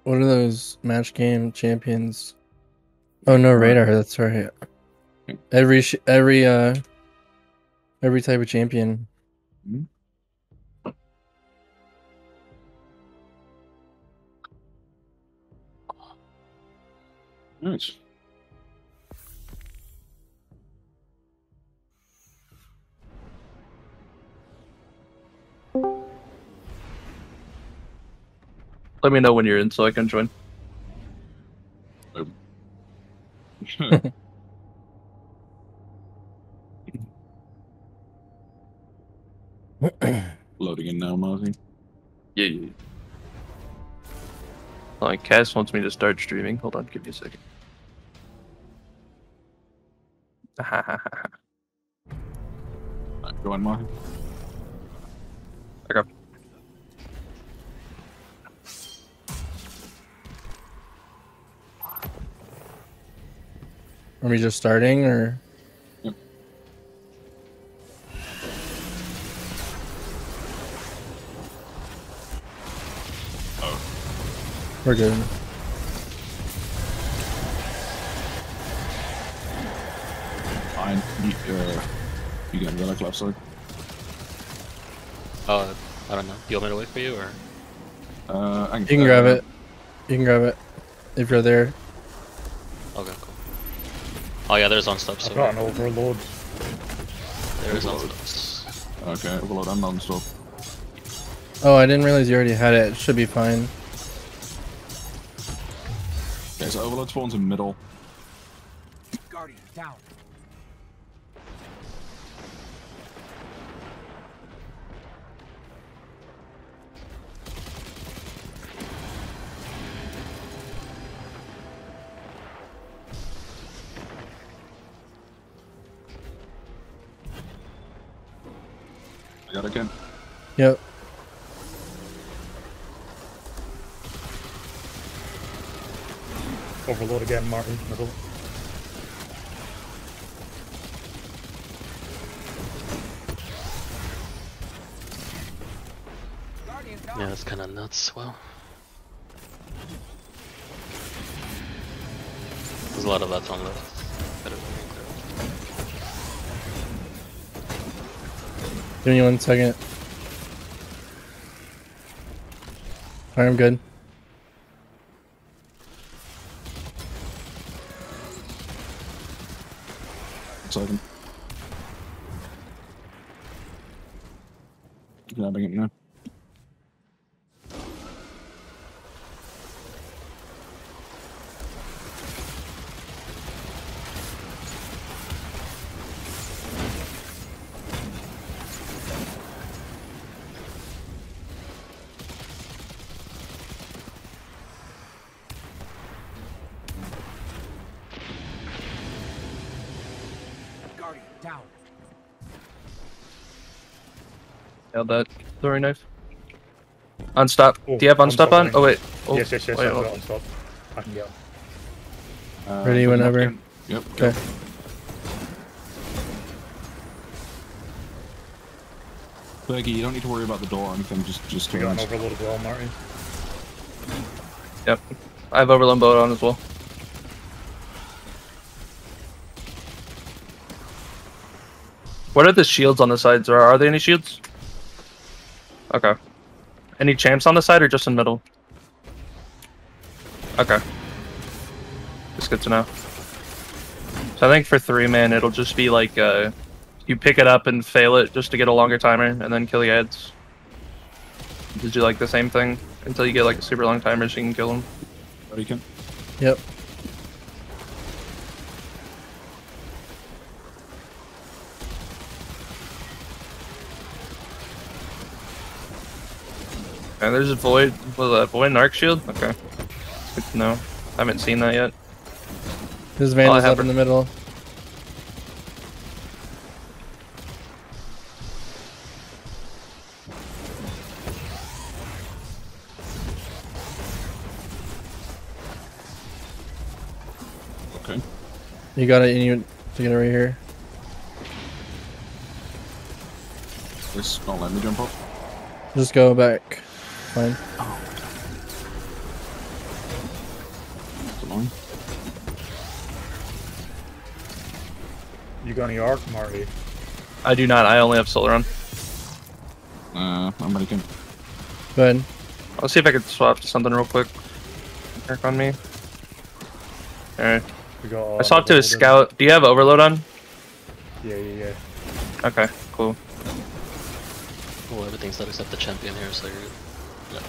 What are those match game champions? Oh no, radar. That's right. Every type of champion. Mm-hmm. Nice. Let me know when you're in so I can join. Loading in now, Marty. Yeah. Like, Cass wants me to start streaming. Hold on, give me a second. Go on, Marty. Okay. Are we just starting or? Yep. Oh. We're good. Fine. You getting relic left side? I don't know. Do you want me to wait for you, or? I You can grab it. You can grab it if you're there. Okay, cool. Oh yeah, there's on steps. I've got an overload. There is on steps. Okay, overload and non-stop. Oh, I didn't realize you already had it. It should be fine. Okay, so overload spawns in middle. Guardian down. I got it again. Yep. Overload again, Martin. Middle. Yeah, that's kind of nuts. Well, there's a lot of that on left. Give me 1 second. Alright, I'm good. Second. Grabbing it now. Guardian down. Held that throwing knife. Unstop. Oh, Do you have unstop on? Oh wait. Oh, Yes, wait, I've oh. got on stop. I can get. Ready whenever. Yep. Okay. Bergie, you don't need to worry about the door or anything. Just We got an turns. overload as well, Martin. Yep. I have overload boat on as well. What are the shields on the sides? Or are there any shields? Okay. Any champs on the side or just in middle? Okay. That's good to know. So I think for 3-man it'll just be like you pick it up and fail it just to get a longer timer and then kill the ads. Just do like the same thing until you get like a super long timer so you can kill them. Ready, Ken? Yep. Okay, there's a void. Was a void and arc shield? Okay. Good to know. I haven't seen that yet. This vandal's have up in the middle. Okay. You got it. You need to get it right here. This don't let me jump up. Just go back. Fine. fine. You got any arc, Marty? I do not. I only have solar on. I'm ready to. Good. I'll see if I can swap to something real quick. Work on me. Alright. We got. I swapped to a overload. scout. Do you have overload on? Yeah. Okay, cool. Oh, everything's not except the champion here, so you're good. Yeah.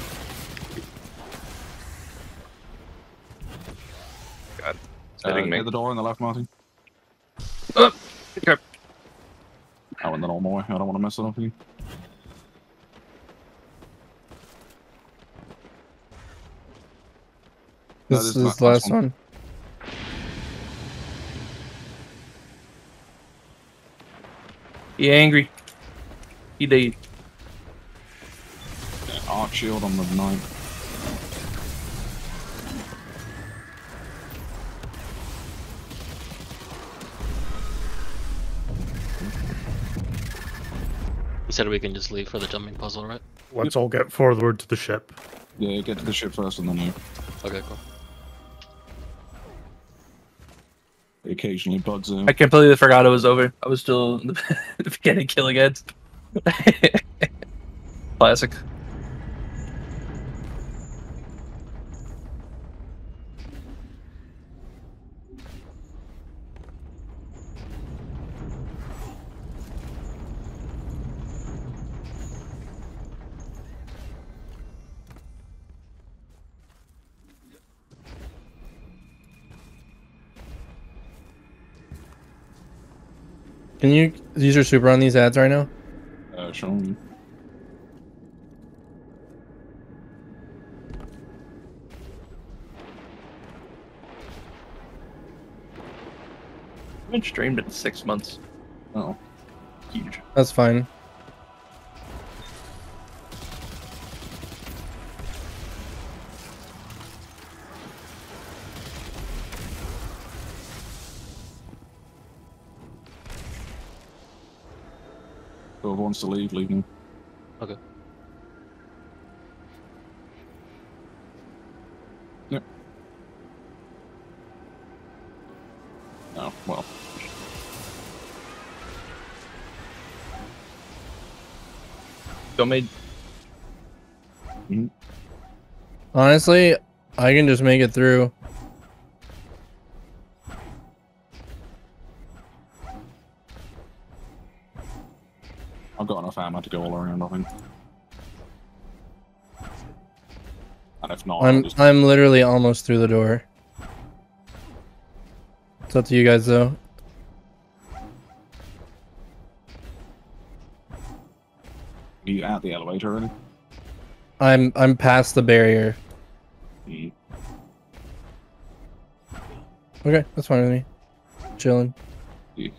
God. It's hitting me. Hit the door on the left, Marty. Okay. I went the normal way. I don't want to mess it up with you. No, This this is the last one. He angry. He dead. Yeah, arc shield on the 9. He said we can just leave for the jumping puzzle, right? Let's all get forward to the ship. Yeah, get to the ship first and then you. Okay, cool. It occasionally bugs out. I completely forgot it was over. I was still in the beginning killing heads. Classic. Can you use your super on these ads right now? Sure. I haven't streamed in 6 months. Oh. Huge. That's fine. Whoever wants to leave, leave now. Okay. Yep. Oh, well. Don't made. Honestly, I can just make it through. I've got enough ammo to go all around, I think. And if not, I'll just... I'm literally almost through the door. It's up to you guys though. Are you at the elevator already? I'm past the barrier. Mm. Okay, that's fine with me. Chilling. Yeah.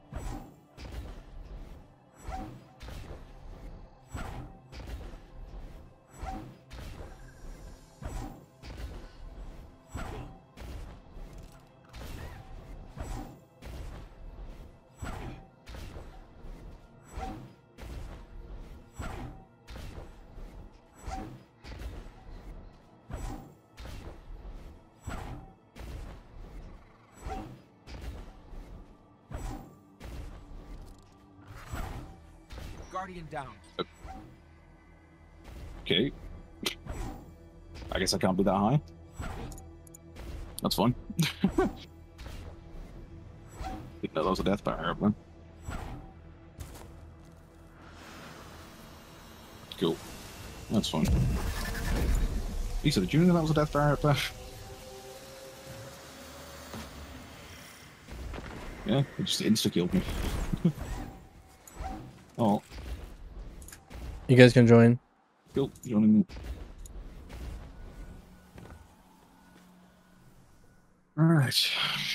Guardian down. Okay. I guess I can't be that high. That's fine. Didn't know that was a death barrier up then. Cool. That's fine. Lisa, did you know that was a death barrier up there? Yeah, it just insta-killed me. Oh, You guys can join. cool. Joining me. Alright.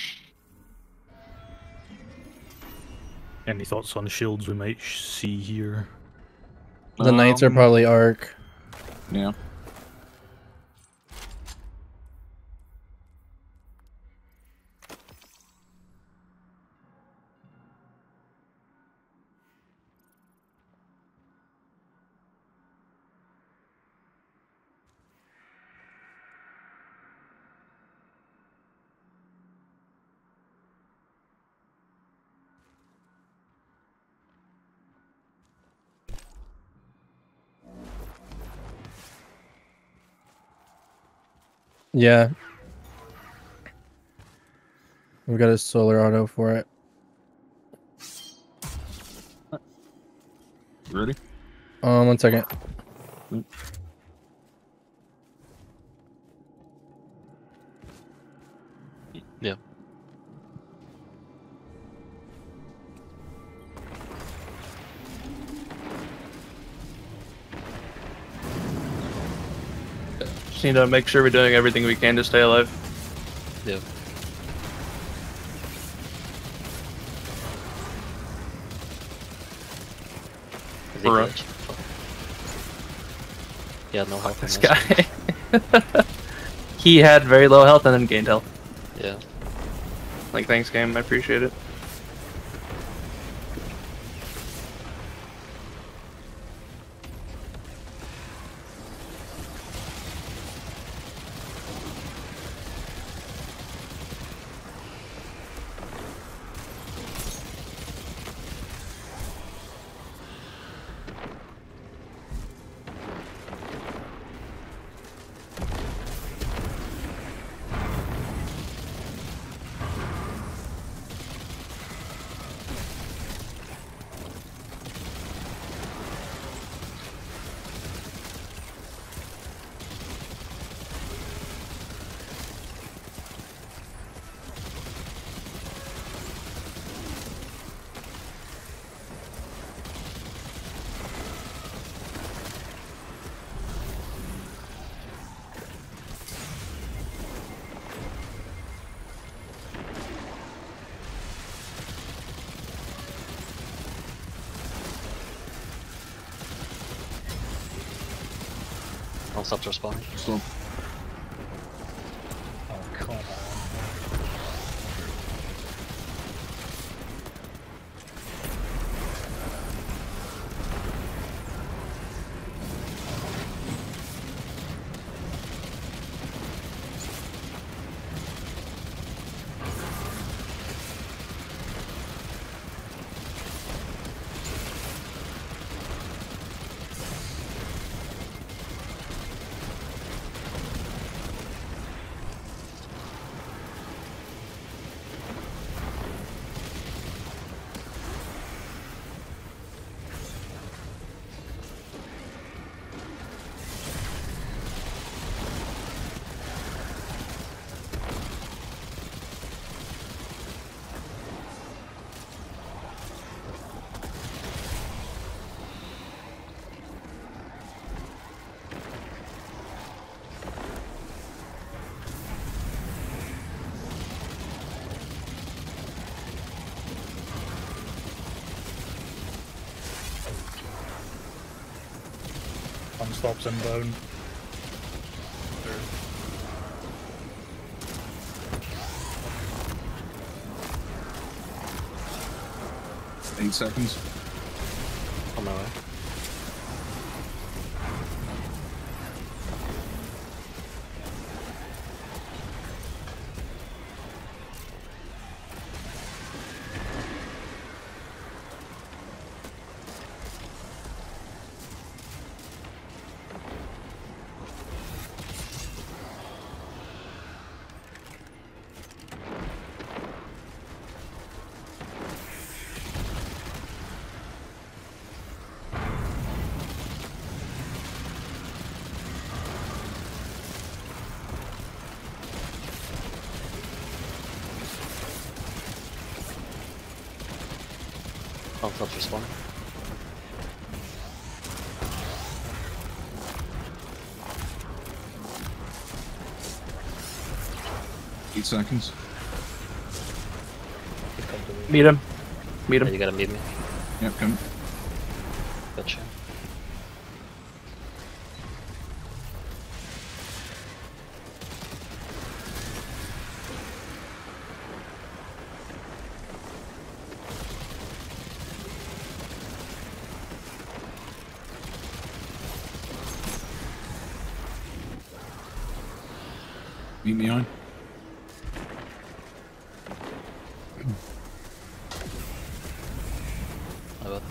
Any thoughts on shields we might see here? The knights are probably arc. Yeah. Yeah. We've got a solar auto for it. Ready? 1 second. Yeah. Just need to make sure we're doing everything we can to stay alive. Yeah. Is he Bruh. glitched? Yeah, no health. This on this guy. He had very low health and then gained health. one. Yeah. Like, thanks, game. I appreciate it. I'll stop respawning. So, Oh, come on. Unstops inbound. 8 seconds. On my way. I'll stop respawning. Eight seconds. Meet him. Meet Yeah, him. you gotta meet me. Yep, come. Gotcha. Meet me on. My bad.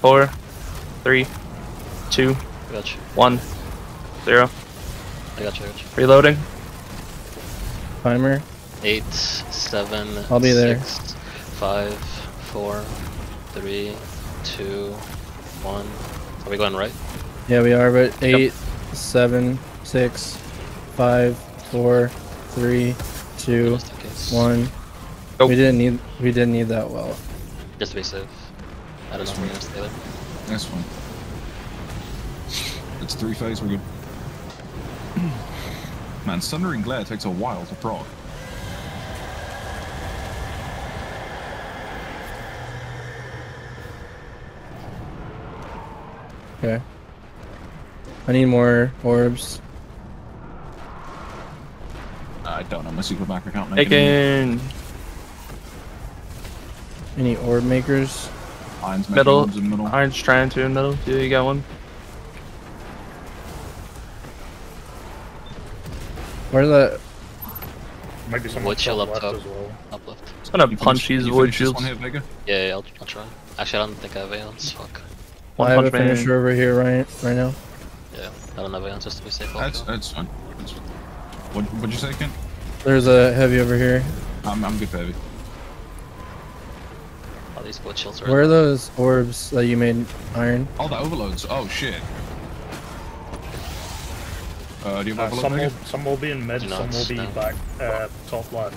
4, 3, 2, I got you. 1, 0. I got you. Reloading. Timer. 8, 7, I'll be there. 6, 5, 4, 3, 2, 1. Are we going right? Yeah, we are, but 8, 7, 6, 5, 4, 3, 2, Just in case. 1. Go. We didn't need that well. Just to be safe. I don't know if we're gonna stay there. That's fine. It's 3 phase, we're good. Man, Sundering Glare takes a while to proc. Okay. I need more orbs. I don't know, my super back account making any. Taken. Any orb makers? Iron's making Middle. orbs in middle. Iron's trying to in middle. Yeah, you got one. Where's that? Might be someone Wood chill up left top. as well. Up left. It's gonna punch these You wood finish this shields. one here, Vega? Yeah, I'll try. Actually, I don't think I have Aeons. Fuck. One I have punch a man. finisher over here right now. Yeah, I don't have Aeons just to be safe. That's fine. That's fine. What'd you say, Kent? There's a heavy over here. I'm good for heavy. All these wood shields are. Where are those orbs that you made iron? Oh, the overloads. Oh, shit. Do you have overload, Some Vega? some will be in mid, No, some will be no. back top left.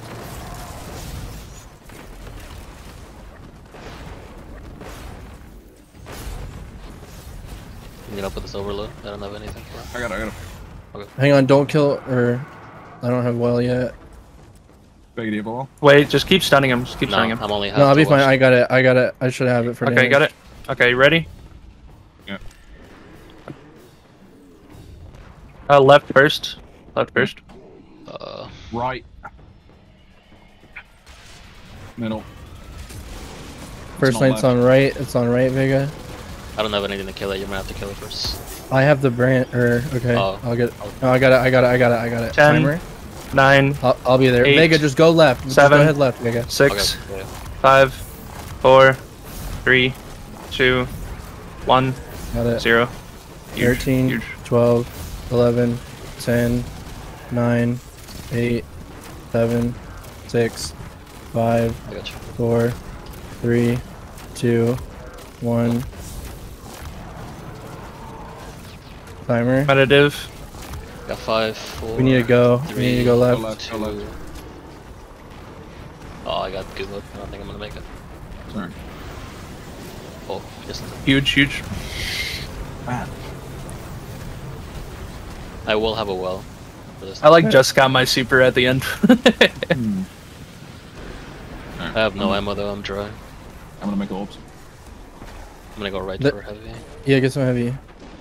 Can you get up with this overload? I don't have anything for it. I got it. Hang on, don't kill or I don't have well yet. Vega, do you have a wall? Wait, just keep stunning him. Just keep No, stunning him. I'm only half No, I'll be to fine. watch. I got it. I should have it for Okay, damage. got it. Okay, you ready? Yeah. Left first. Left first. Right. Middle. First not night's left. on right. It's on right, Vega. I don't have anything to kill it. You might have to kill it first. I have the brand. Okay, Oh. I'll get. No, I got it. 10. Timer. 9, I'll be there. 8, Vega, just go left. Just 7, go ahead left, Vega. 6, Okay, yeah. 5, 4, 3, 2, 1, Got it. 0. 13, Huge. 12, 11, 10, 9, 8, 7, 6, 5, I got you. 4, 3, 2, 1. Timer. Competitive. Got 5, 4. We need to go. We 3, need to go left. Go left, go left. 2. Oh, I got good look. I don't think I'm gonna make it. Sorry. Oh, just. Huge, huge. Man. I will have a well for this. I like just got my super at the end. I have no ammo though. I'm dry. I'm gonna make orbs. I'm gonna go right The- for heavy. Yeah, get some heavy.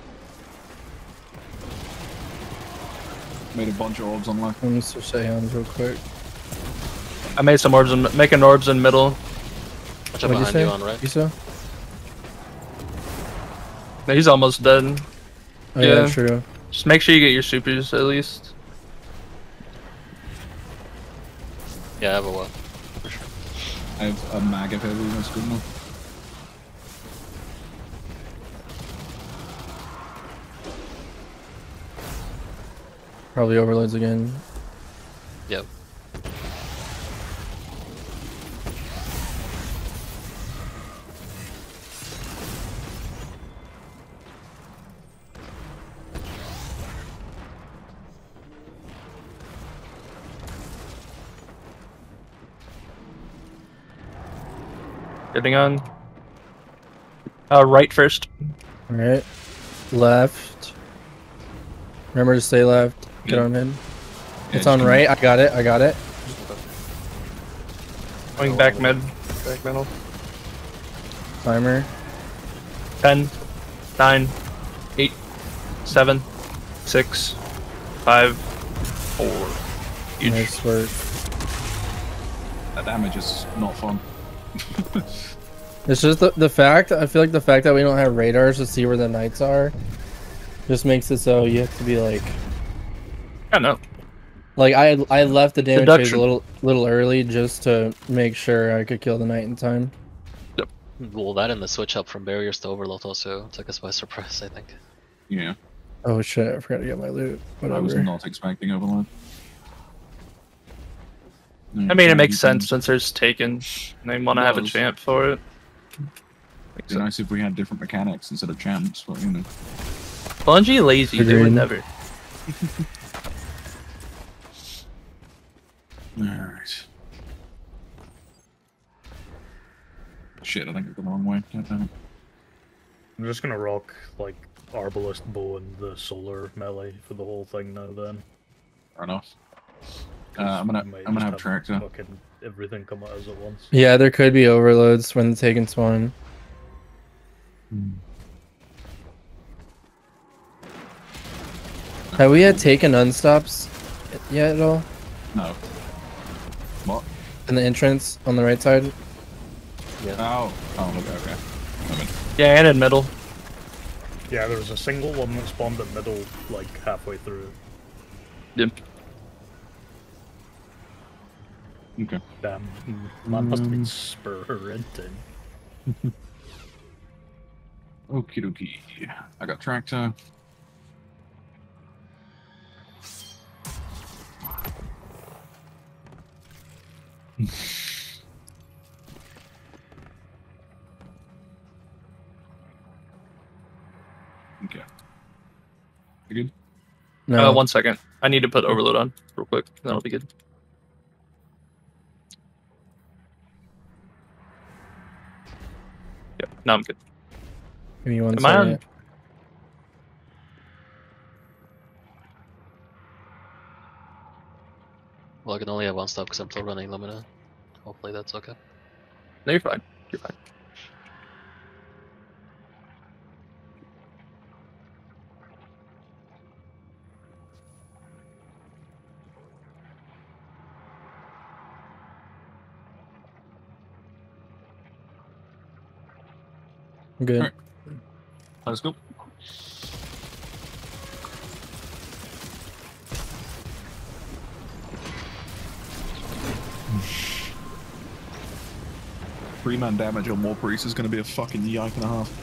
Made a bunch of orbs on left. Let me switch Aeons real quick. I made some orbs and making orbs in middle. Watch out What'd you behind say? you on right. You saw? He's almost dead. Oh, yeah, Yeah. true. Just make sure you get your supers at least. Yeah, I have a well. For sure. I have a mag of heavy, that's good enough. Probably overloads again. Yep. Getting on. Right first. Alright. Left. Remember to stay left. Get Yeah. on in. Yeah, It's just on come right. I got it. Going back mid. Back middle. Timer. 10, 9, 8, 7, 6, 5, 4. Huge. Nice work. That damage is not fun. It's just the fact. I feel like the fact that we don't have radars to see where the knights are just makes it so you have to be like. I know. Like I left the damage phase Deduction. a little early just to make sure I could kill the knight in time. Well, that and the switch up from barriers to overload also took us by surprise, I think. Yeah, Oh shit! I forgot to get my loot. I was Whatever. not expecting overload. I mean, it makes sense since there's Taken. And they want to have a does. champ for it. It'd be nice if we had different mechanics instead of champs, but you know. Bungie lazy, they would Agreed. never. Alright. Shit, I think I've gone the wrong way. I'm just gonna rock like Arbalest Bow and the solar melee for the whole thing now. Then Fair enough. 'Cause I'm we gonna might have just tractor. Fucking everything come at us at once. Yeah, there could be overloads when the Taken spawn. Have we had Taken unstops yet at all? No. What? In the entrance on the right side? Oh. Oh, okay. I mean, Yeah, and in middle. Yeah, there was a single one that spawned at middle, like halfway through. Yep. okay. Damn, man must have been sprinting. Okie dokie. I got tractor. Okay. You good? No. 1 second. I need to put overload on real quick. That'll be good. Yep. Now I'm good. Give me one Am I on? second. Well, I can only have one stop because I'm still running Lumina. Hopefully that's okay. No, you're fine. You're fine. I'm good. Alright. Let's go. Three-man damage on more priests is going to be a fucking yike and a half.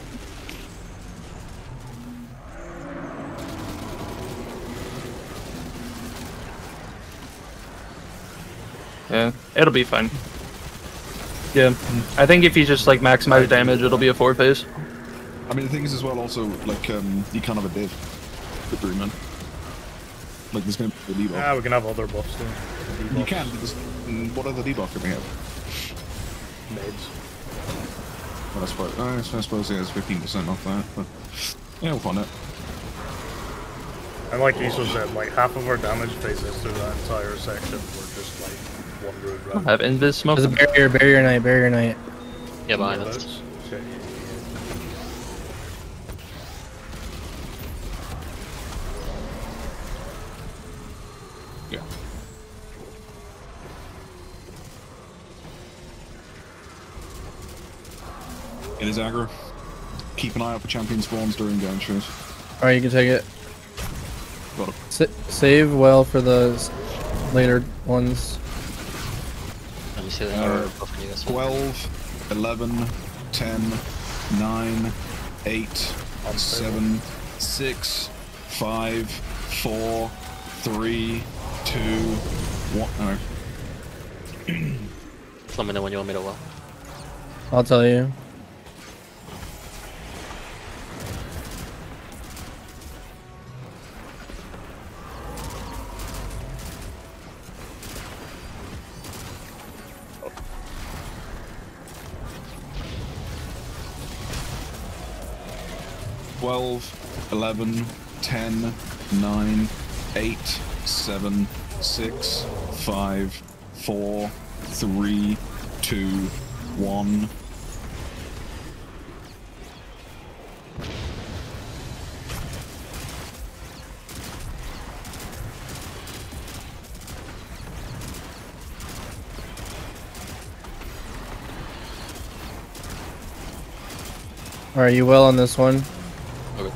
Yeah, it'll be fine. Yeah, I think if you just like maximize damage, it'll be a 4-phase. I mean, the thing is as well, also, like, you can't have a div for three-man. Like, there's going to be a debuff. Yeah, we can have other buffs too. You can, because what other debuff can we have? Maids. Well, I suppose it has 15% off that, but yeah, we'll find it. And like Iso said, like half of our damage phases through that entire section were just like wandering I around. have invis smoke. There's a barrier knight. Yeah, behind us. Shit. Yeah. It is aggro. Keep an eye out for champion spawns during game shows. Alright, you can take it. Got it. Save well for the later ones. Let me see the power buffing you guys. 12, 11, 10, 9, 8, 7, 6, 5, 4, 3, 2, 1. No. Just let me know when you want me to well. I'll tell you. Twelve, 11, 10, 9, 8, 7, 6, 5, 4, 3, 2, 1. Alright, you well on this one? Okay.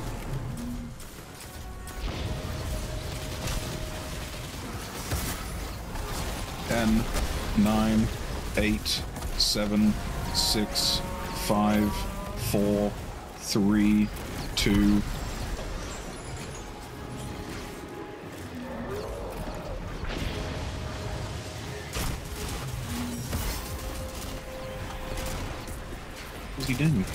Ten, 9, 8, 7, 6, 5, 4, 3, 2. What's he doing?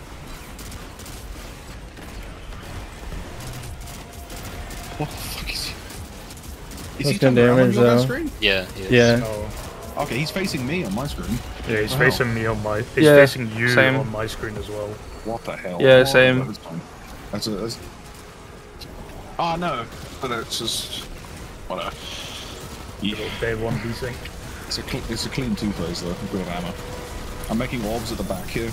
What the fuck is he? Is he That's good turned around on damage, your though. screen? Yeah, he is. Yeah. Oh. Okay, he's facing me on my screen. Yeah, he's Wow. facing me on my. He's Yeah, facing you same. on my screen as well. What the hell? Yeah, Oh, same. That's fine. That's. Ah, no. But it's just. Whatever. Yeah. Little day one desync. It's a clean two-phase though, with a bit of ammo. I'm making orbs at the back here.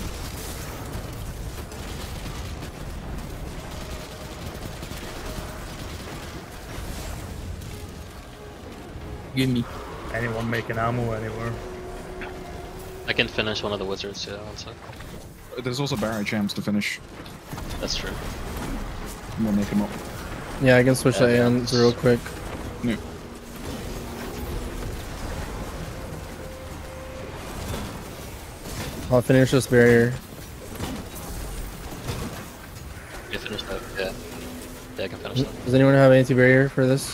Gimme. Anyone making ammo anywhere? I can finish one of the wizards, yeah, one sec. There's also barrier champs to finish. That's true. We'll make them up. Yeah, I can switch to Aeons real quick. Yeah. I'll finish this barrier. You finish that? Yeah. Yeah, I can finish that. Does anyone have anti-barrier for this?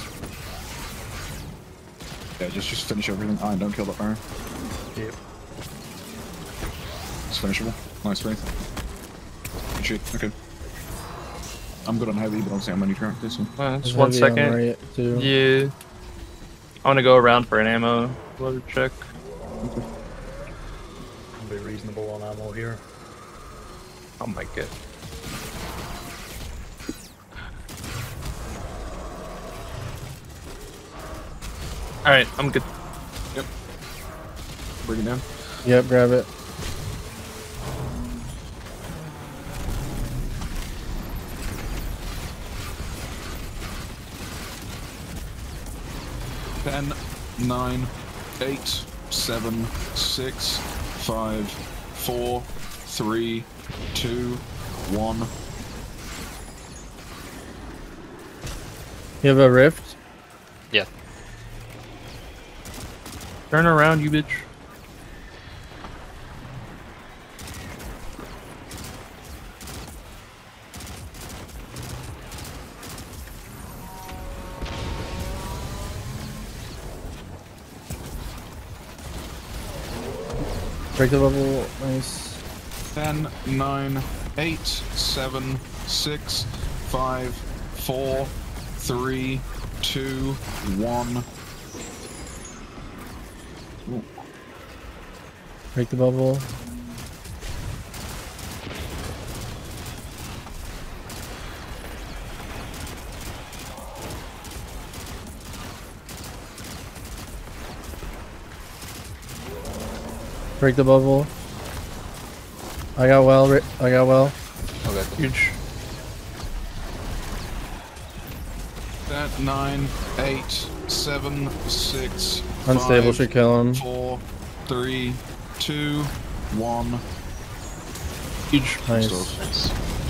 Yeah, just finish everything. Ah, and don't kill that barrier. Yep. It's finishable. Nice faith. Good shit. Okay. I'm good on heavy, but obviously I'm only currently, so. Just There's 1 heavy on second. Riot, too. Yeah. I want to go around for an ammo load check. I'll be reasonable on ammo here. Oh my god. Alright, I'm good. Yep. Bring it down. Yep, grab it. Ten, 9, 8, 7, 6, 5, 4, 3, 2, 1. You have a rift? Yeah. Turn around, you bitch. Break the bubble. Nice. 10, 9, 8, 7, 6, 5, 4, 3, 2, 1. Ooh. Break the bubble. Break the bubble. I got well. I got well. Okay. Huge. 10, 9, 8, 7, 6, Unstable 5, should kill him. 4, 3, 2, 1. Huge. Nice. Nice.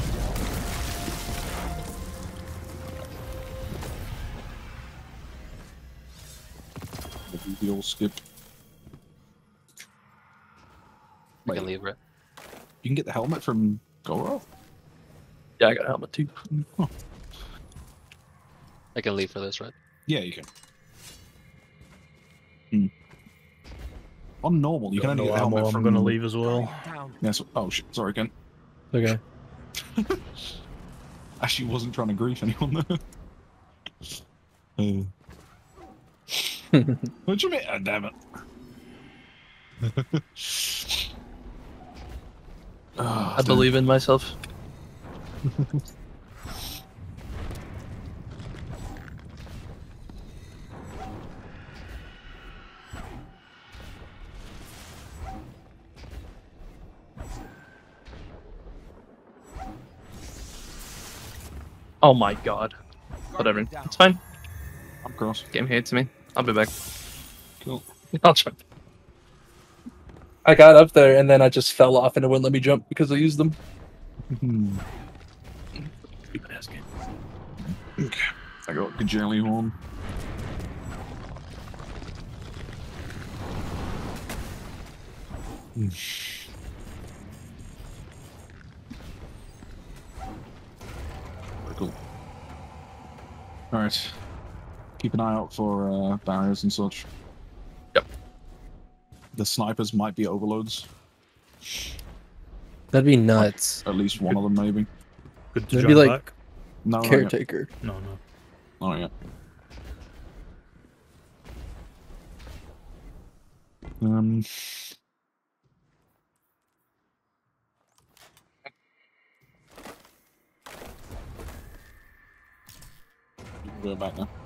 The old skip. You Wait, can leave, right? you can get the helmet from Goro? Yeah, I got a helmet too. Huh. I can leave for this, right? Yeah, you can. Hmm. On normal, you can only No get the helmet ammo, from. I'm gonna leave as well. Down. Yes. Oh shit. Sorry, Ken. Okay. Actually, wasn't trying to grief anyone there. What do you mean? Oh, damn it. I believe in myself. Oh my god. Whatever. Guardian down. It's fine. I'm cross. Game hates me. I'll be back. Cool. I'll try. I got up there and then I just fell off and it wouldn't let me jump because I used them. Stupid ass game. Okay. I got the jelly horn. Alright. Keep an eye out for barriers and such. Yep. The snipers might be overloads. That'd be nuts. At least one of them, maybe. Good to It'd jump be like back. No, not yet. Caretaker. No, no. Not yet. Go back now.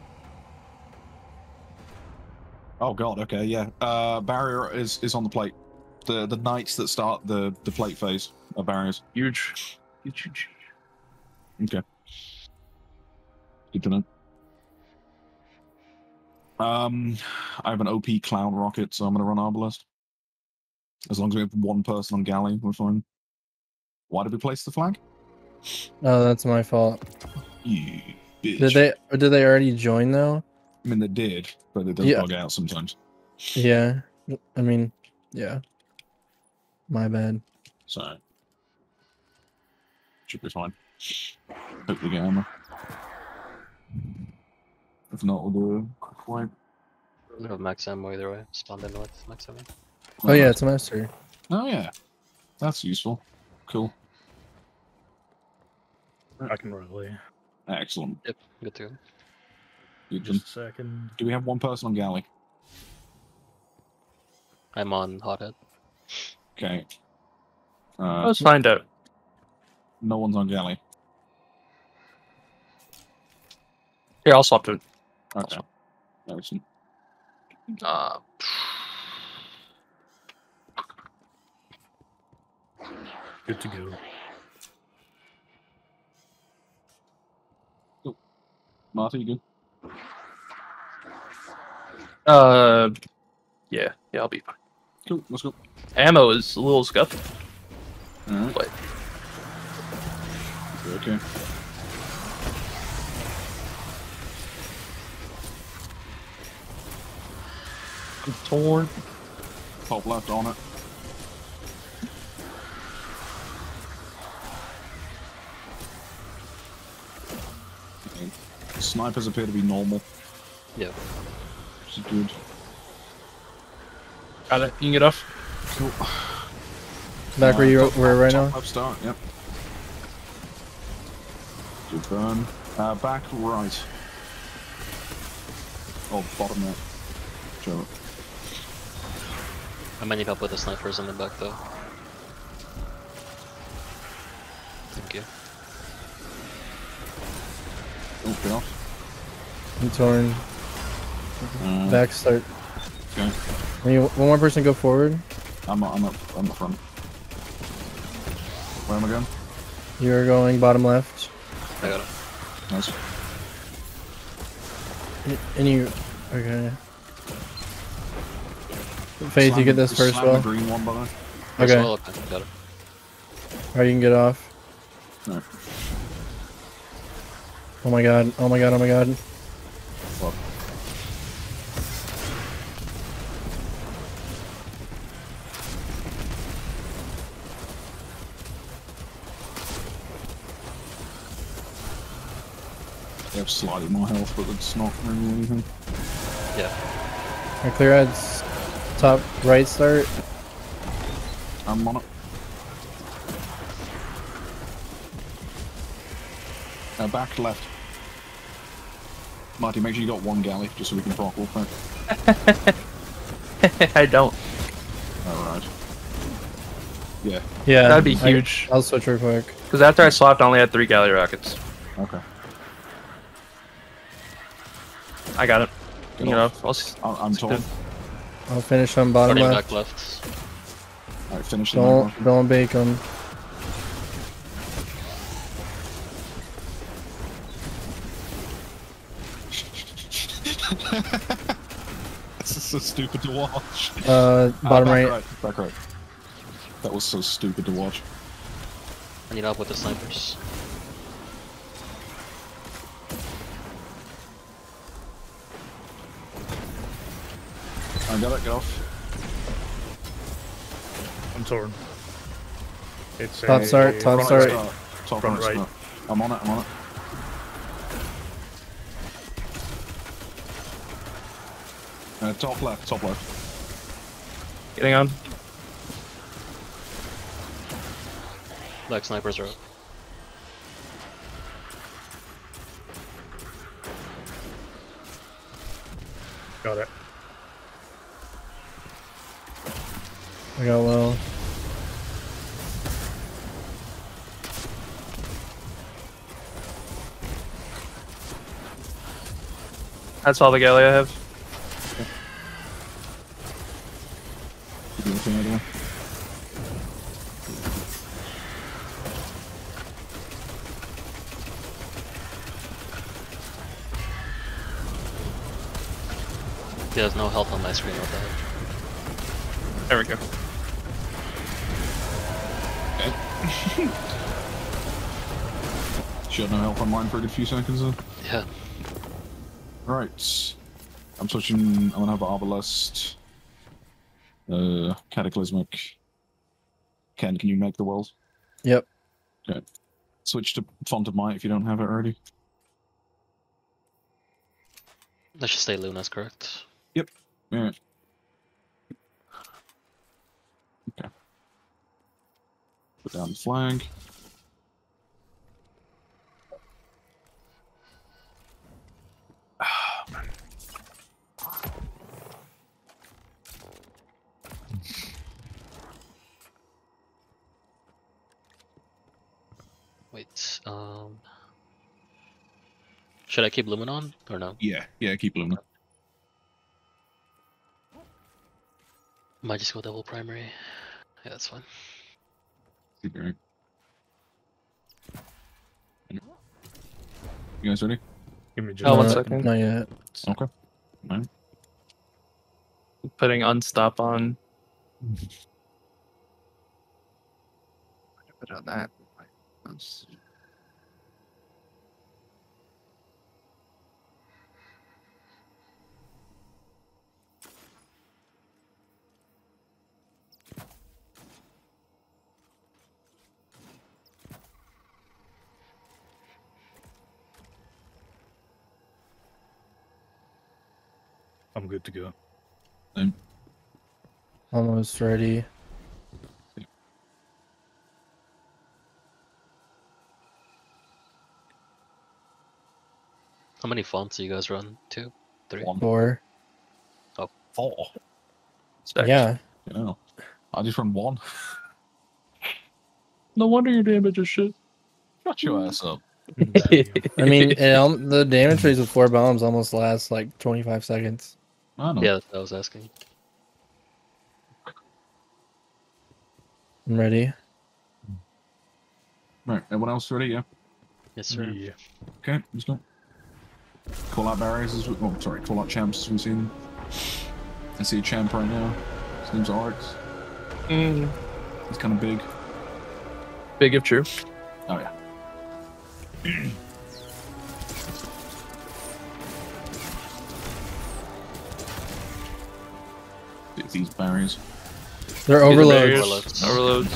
Oh god, okay, yeah. Barrier is on the plate. The knights that start the plate phase are barriers. Huge. Huge. Okay. Good to know. I have an OP cloud rocket, so I'm gonna run Arbalest. As long as we have one person on galley, we're fine. Why did we place the flag? Oh, that's my fault. You bitch. Did they already join though? I mean, they did, but it does Yeah. bug out sometimes. Yeah. I mean, yeah. My bad. So should be fine. Hopefully get ammo. If not, we'll do a quick wipe. We have max ammo either way. Spawned in with max ammo. Oh yeah, it's a master. Oh yeah, that's useful. Cool. I can rally. Excellent. Yep, good to go. Good. Just a second. Do we have one person on galley? I'm on hothead. Okay. Let's find out. No one's on galley. Here, I'll swap to it. Okay. Excellent. Good to go. Marty, you good? Yeah, I'll be fine. Cool, let's go. Ammo is a little scuffed. Alright. But Okay. torn. Top left on it. Okay. Snipers appear to be normal, Yep. which is good. Got it. You can get off. Cool. Back where you top were right top now? left start, yep. Good burn. Back right. Oh, bottom right. Sure. I might need help with the snipers in the back though. Thank you. Oh, get off. I'm torn. Back start. Okay. One more person go forward. I'm up front. Where am I going? You're going bottom left. I got him. Nice. And you. Okay. Faith, you get this first Slam the well. green one, by the way. Okay. Well, okay, got him. Alright, you can get off. No. Oh my god. Oh my god. Oh my god. Fuck. They have slightly more health, but it's not really anything. Yeah. Alright, clear heads. Top right start. I'm on it. Back left. Marty, make sure you got one galley, just so we can proc wolf back. I don't. Alright. Yeah, Yeah. That'd be huge. I'll switch real quick. Because after I swapped, I only had 3 galley rockets. okay. I got it. Get You off. know, I'm told. I'll finish on bottom Running left. back left. Alright, finish the number. Don't bake them. This is so stupid to watch. Bottom right. Back right. That was so stupid to watch. I need help with the snipers. I got it, get off. I'm torn. It's Top a start, top Front start. Top Front right. right. I'm on it, I'm on it. Top left, top left. Getting on. Black snipers are up. Got it. I got well. That's all the galley I have. Keep looking at it. He has no health on my screen with that. There we go. She had no help on mine for a good few seconds then. Yeah. Right. I'm switching. I'm gonna have Arbalest. Cataclysmic. Can you make the world? Yep. Okay. Switch to Font of Might if you don't have it already. That should stay Luna's, correct? Yep. Yeah. Okay. Put down the flag. Wait, should I keep Lumen on, or no? Yeah, keep Luna. Might just go double primary. Yeah, that's fine. Keep going. You guys ready? Give me just Oh, one Not- second. Not yet. Okay. Right. Putting unstop on. Put on that. I'm good to go. Almost ready. How many fonts do you guys run? 2? 3? 1, 4. 4. Stacks. Yeah. Yeah. I just run 1. No wonder your damage is shit. Shut your ass up. I mean, the damage phase with 4 bombs almost lasts like 25 seconds. I know. Yeah, that's what I was asking. I'm ready. Right. Everyone else ready? Yeah. Yes, sir. Yeah. Okay. Let's go. Call out barriers as we. Oh, sorry. Call out champs as we've seen. I see a champ right now. His name's Oryx. Mm, He's kind of big. big if true. Oh yeah. These barriers. They're These are overloads. barriers. Overloads. Overloads.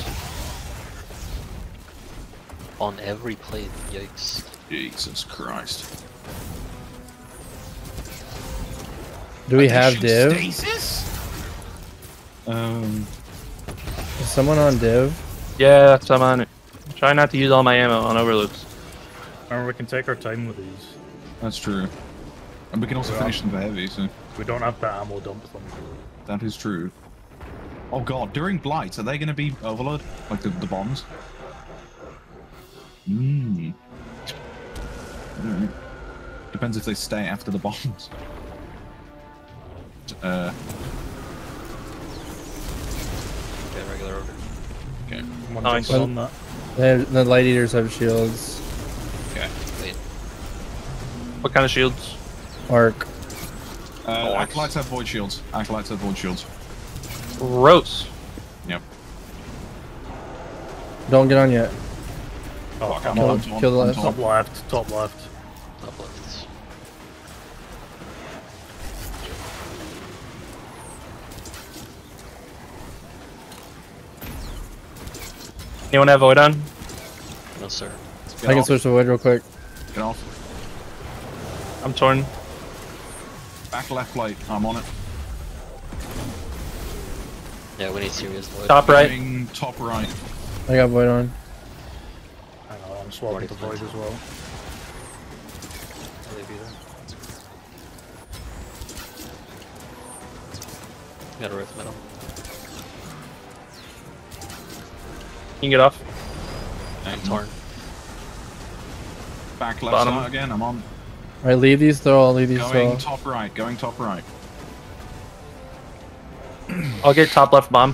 On every plate, yikes. Jesus Christ. Do we have div? Stasis? Is someone on div? Yeah, so I'm on it. Try not to use all my ammo on overloads. Remember, we can take our time with these. That's true. And we can also Yeah. finish them for heavy, so We don't have to ammo dump them. that is true. Oh god, during Blight, are they going to be overload? Like the bombs? Hmm. Alright. Depends if they stay after the bombs. Okay, regular order. Okay. One Nice. jumping on that. The light eaters have shields. Okay. Wait, What kind of shields? Arc. Acolytes have void shields. Acolytes have void shields. Gross. Yep. Don't get on yet. Oh, Fuck, come I'm on. on. kill the I'm last on. Top left, top left. top left. Anyone have void on? No, sir. Get I can off. switch the wood real quick. Get off. I'm torn. Back left light. I'm on it. Yeah, we need serious void. Top right. Going top right. I got void on. Hang on, I'm swapping to void as well. Will they be there? Got a rift middle. You can get off. I'm torn. Back left Bottom. side again. I'm on. Alright, leave these throw, leave these Going throw. top right. Going top right. I'll get top left bomb.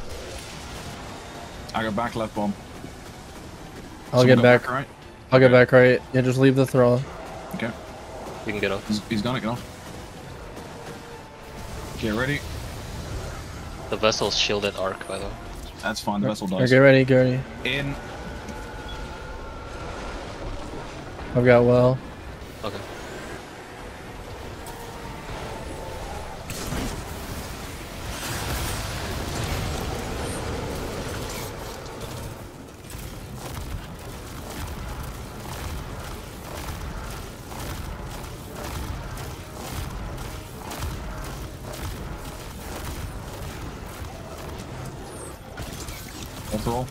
I got back left bomb. I'll Someone get got back. right. I'll get back right. Yeah, just leave the throw. Okay. You can get off. He's done it. Get off. Get ready. The vessel's shielded arc, by the way. That's fine. The vessel Alright, dies. get ready, get ready. In. I've got well. Okay. That's all.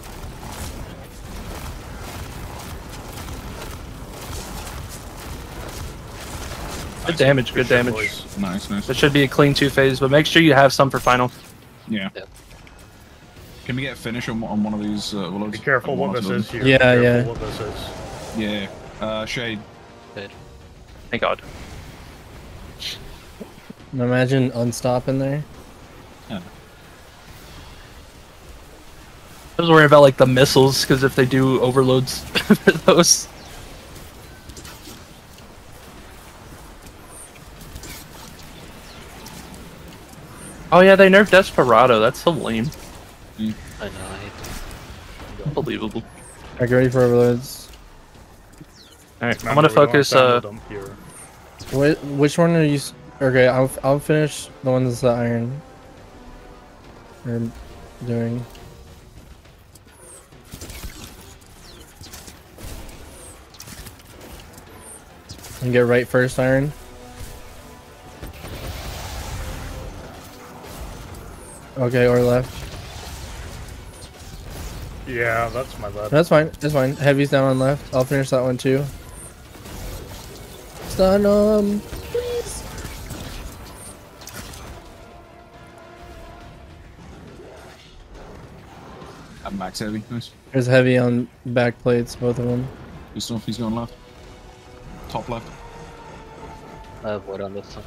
Good damage, good damage. Boys. Nice, nice. It should be a clean 2-phase, but make sure you have some for final. Yeah. Yep. Can we get a finish on one of these willows? Be careful what One this of is them? here. Yeah, Be yeah. careful what this is. Yeah. Shade. Thank God. Imagine unstopping there. I was worried about like the missiles, because if they do overloads for those. Oh yeah, they nerfed Desperado. That's so lame. I know, I hate that. Unbelievable. Alright, get ready for overloads. Alright, I'm Remember, gonna we don't focus. have time to dump here. Which one are you? Okay, I'll finish the one that's the iron. Or doing. And get right first iron. Okay, or left. Yeah, that's my bad. That's fine. That's fine. Heavy's down on left. I'll finish that one too. Stun 'em, please. I'm max heavy. Nice. There's heavy on back plates, both of them. Good stuff. He's going left. Top left. I have wood on this one.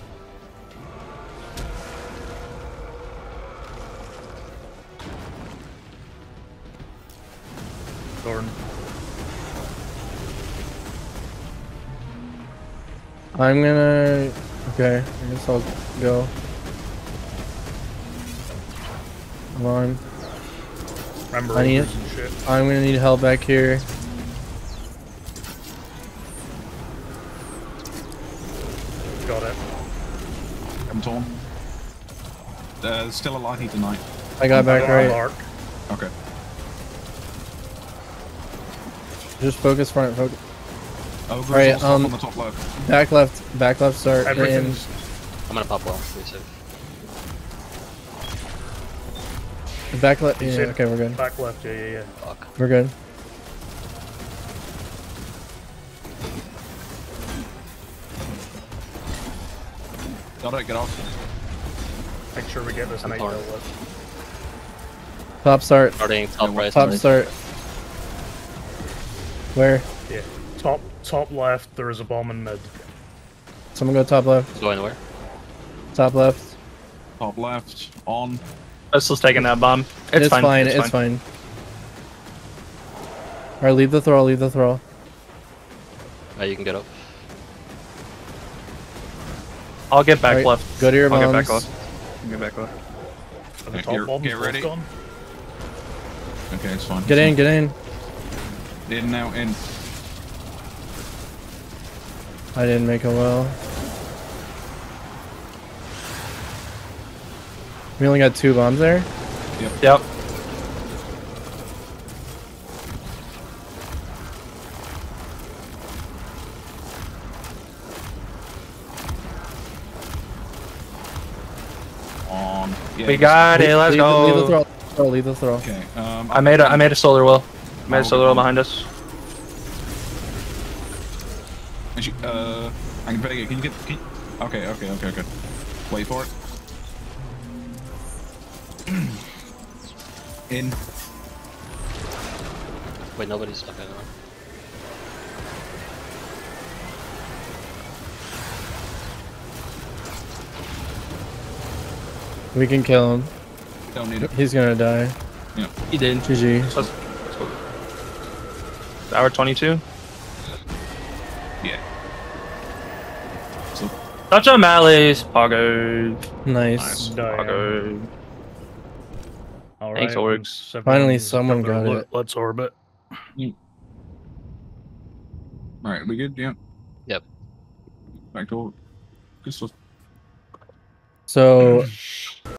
Thorn. I'm gonna. Okay, I guess I'll go. Come on. Remember, I need ogres and shit. I'm gonna need help back here. Got it. I'm torn. There's still a lighty tonight. I got back On right. arc. Okay. Just focus front. Focus. Ogre's Right, also up on the top left. Back left. Back left. Start. And Everything's I'm gonna pop well. Pretty safe. back left. Yeah. safe. Okay, we're good. back left. Yeah. Fuck. We're good. Got it. Get off. Make sure we get this I'm night torn. dealt with. Top start. Starting top right. Top right. start. Where? Yeah. Top left. There is a bomb in mid. Someone go top left. Going where? Top left. Top left. On. Vessel's taking that bomb. It's fine. It's fine. Alright, leave the throw. Leave the throw. You can get up. I'll get back Alright, left. go to your I'll get bombs. back left. I'll get back left. Are the Okay, top bombs get both ready. gone? Okay, it's fine. Get in. Get in. In now. In. I didn't make a well. We only got 2 bombs there. Yep. On. Yeah, We got it. Let's leave go. the throw. Leave the throw. Okay. I made a solar will. I made a I'll solar go. will behind us. Actually, I can better get. Can you get? Okay. Wait for it. In. Wait, nobody's okay. No. We can kill him. Don't need it. He's gonna die. Yeah. He did. GG. Let's go. Hour 22. Yeah. So Touch on Malleys. Pago. Nice. Pago. All Thanks, right, Oryx. once Finally, everyone's someone together, got it. Let's orbit. all right, we good? Yeah. Yep. Back to good stuff. So